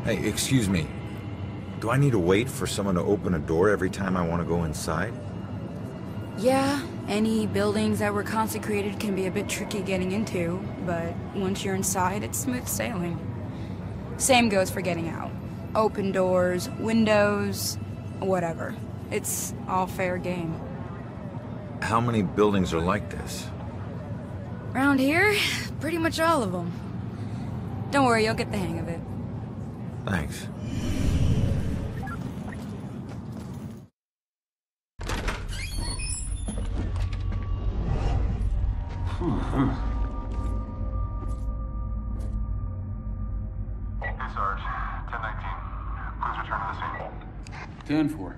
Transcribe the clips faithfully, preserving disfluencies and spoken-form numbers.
Hey, excuse me. Do I need to wait for someone to open a door every time I want to go inside? Yeah, any buildings that were consecrated can be a bit tricky getting into, but once you're inside, it's smooth sailing. Same goes for getting out. Open doors, windows, whatever. It's all fair game. How many buildings are like this? Around here, pretty much all of them. Don't worry, you'll get the hang of it. Thanks. Hey, Sarge. ten nineteen. Please return to the scene. ten four.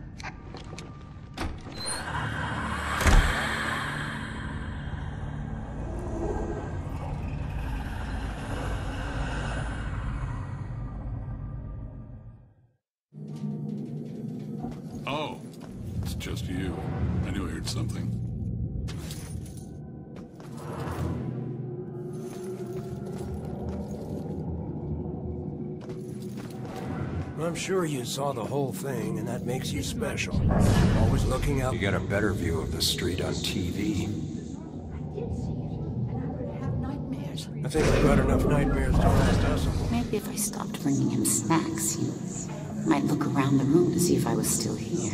Oh, it's just you. I knew I heard something. I'm sure you saw the whole thing, and that makes you special. Always looking out. You get a better view of the street on T V. I think I've got enough nightmares to last us. Maybe if I stopped bringing him snacks, he might look around the room to see if I was still here.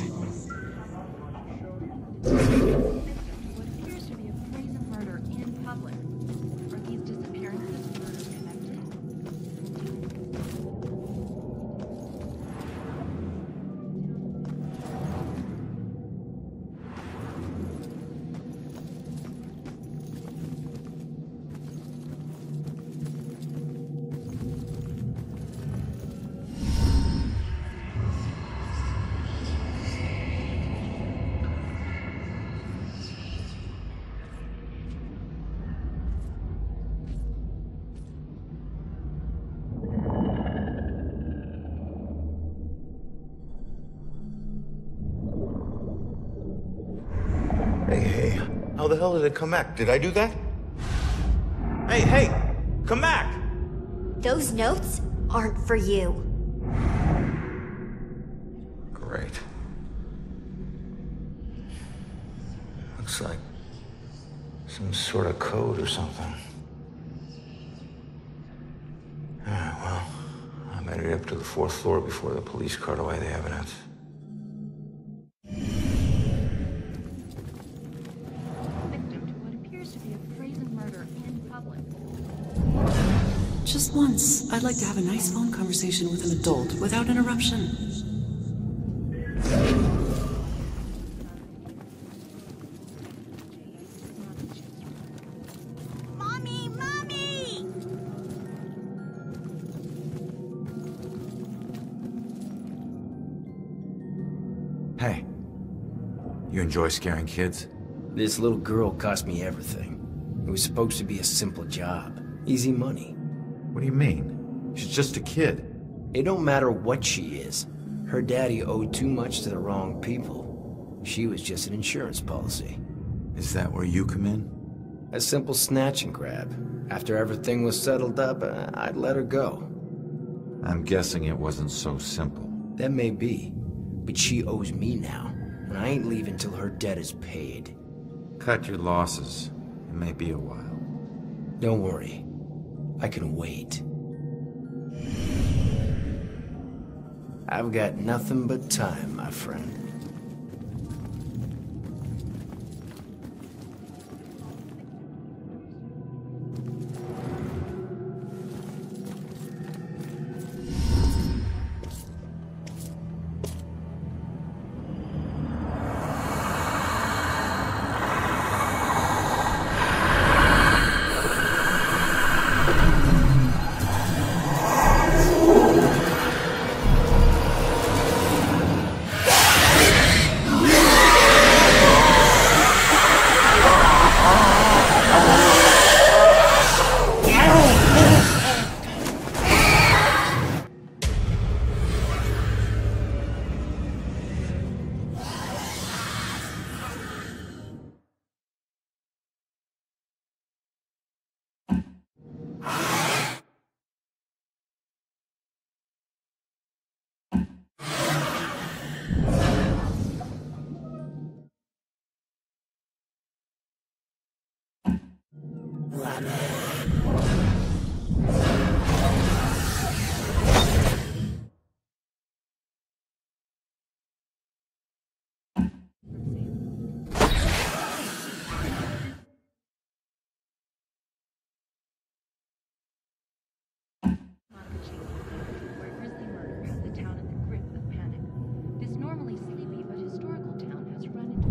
What appears to be a brazen murder in public. Are these disappearances and murders connected? Hey, hey, how the hell did it come back? Did I do that? Hey, hey, come back! Those notes aren't for you. Great. Looks like some sort of code or something. Alright, well, I made it up to the fourth floor before the police cart away the evidence. Just once, I'd like to have a nice phone conversation with an adult without interruption. Mommy, Mommy! Hey. You enjoy scaring kids? This little girl cost me everything. It was supposed to be a simple job. Easy money. What do you mean? She's just a kid. It don't matter what she is. Her daddy owed too much to the wrong people. She was just an insurance policy. Is that where you come in? A simple snatch and grab. After everything was settled up, I'd let her go. I'm guessing it wasn't so simple. That may be, but she owes me now, and I ain't leaving till her debt is paid. Cut your losses. It may be a while. Don't worry. I can wait. I've got nothing but time, my friend. Ah! Where grisly murder has the town in the grip of panic. This normally sleepy but historical town has run into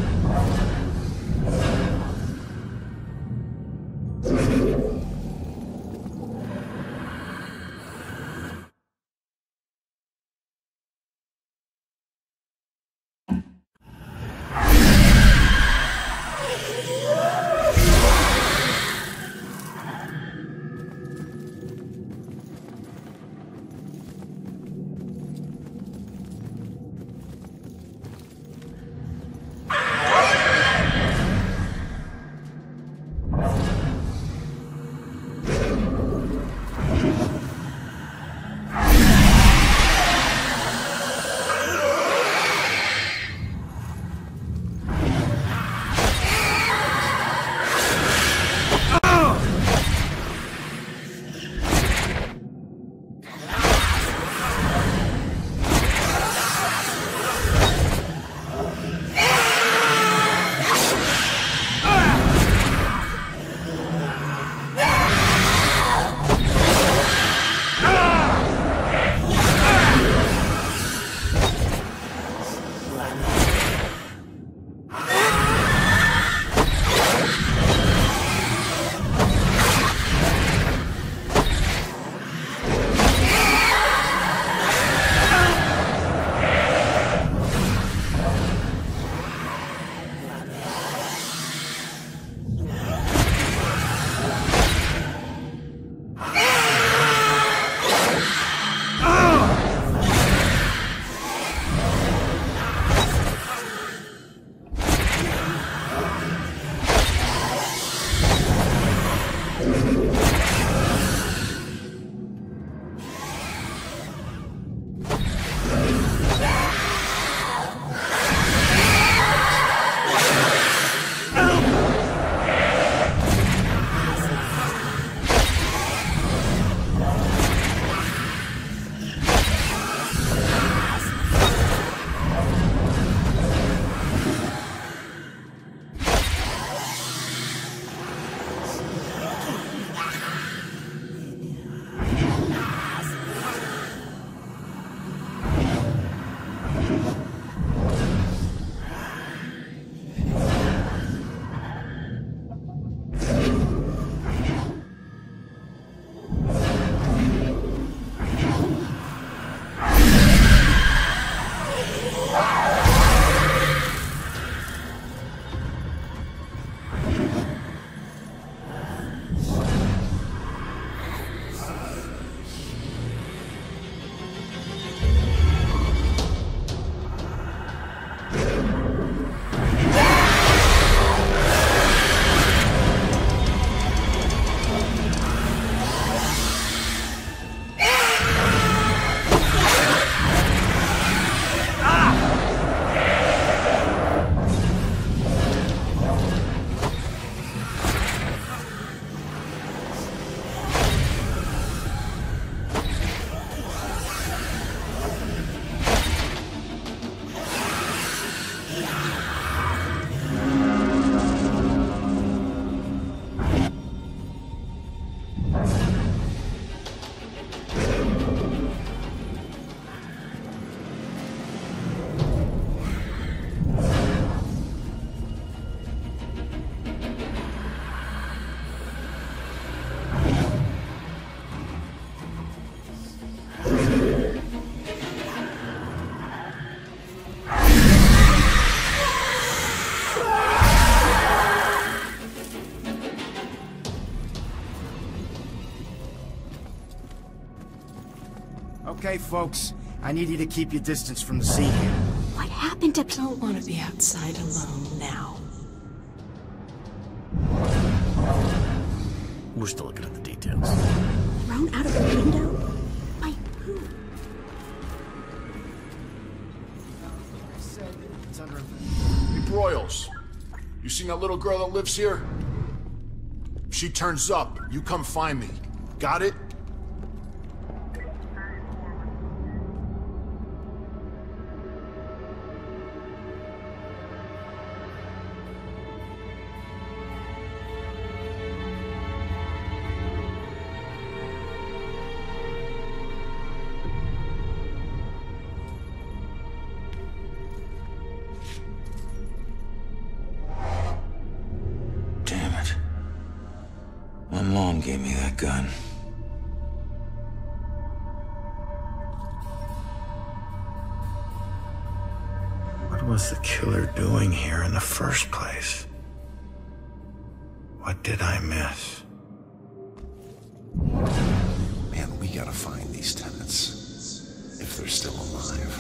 Okay, folks. I need you to keep your distance from the scene here. What happened to... Don't want to be outside alone now. We're still looking at the details. Thrown out of the window? By who? Hey, Broyles. You seen that little girl that lives here? If she turns up, you come find me. Got it? My mom gave me that gun. What was the killer doing here in the first place? What did I miss? Man, we gotta find these tenants. If they're still alive.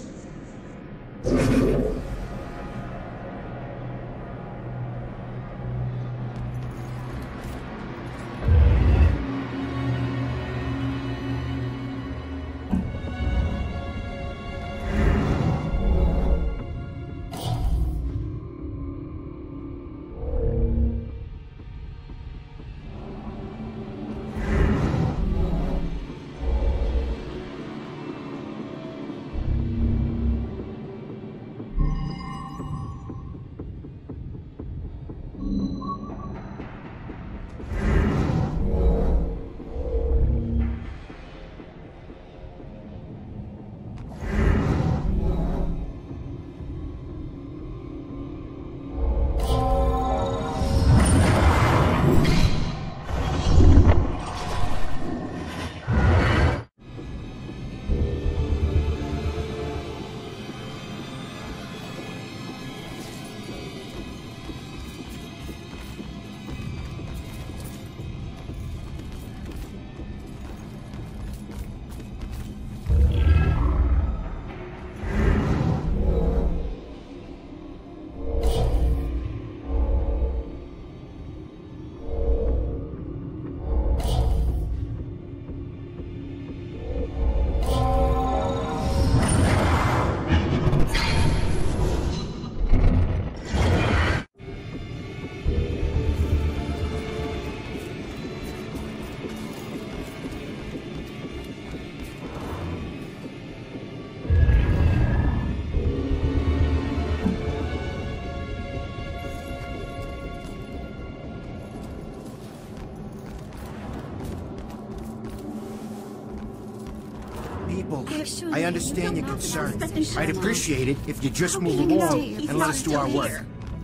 I understand your concern. I'd appreciate it if you just move along and let us do our work.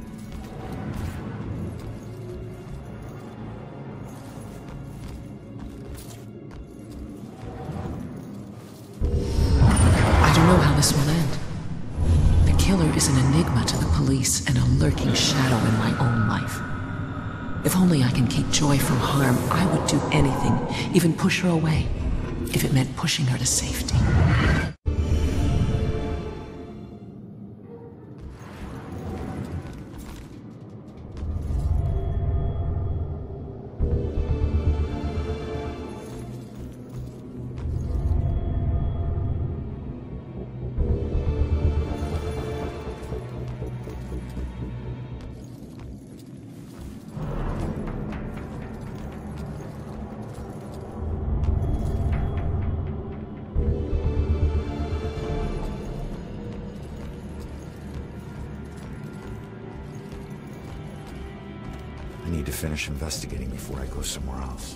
I don't know how this will end. The killer is an enigma to the police and a lurking shadow in my own life. If only I can keep Joy from harm, I would do anything, even push her away, if it meant pushing her to safety. I need to finish investigating before I go somewhere else.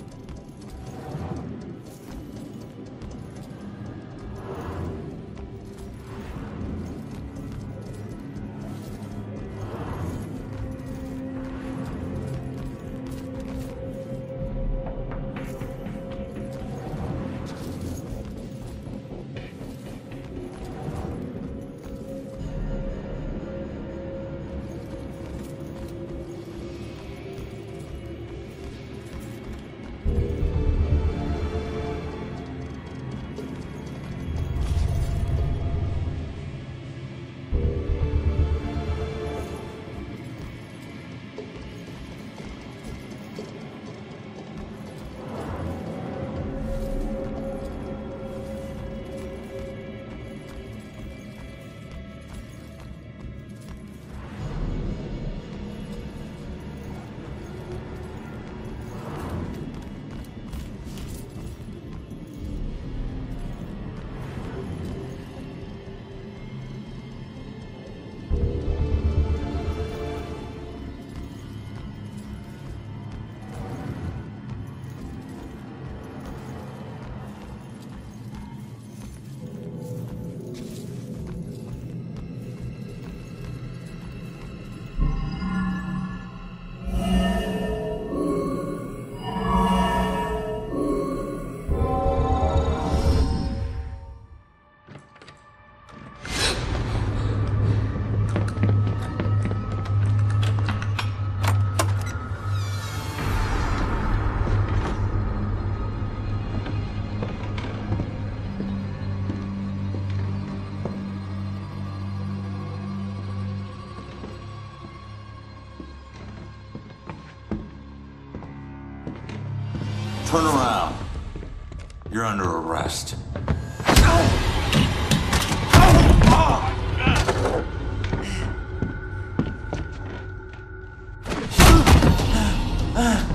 Turn around. You're under arrest. Ah!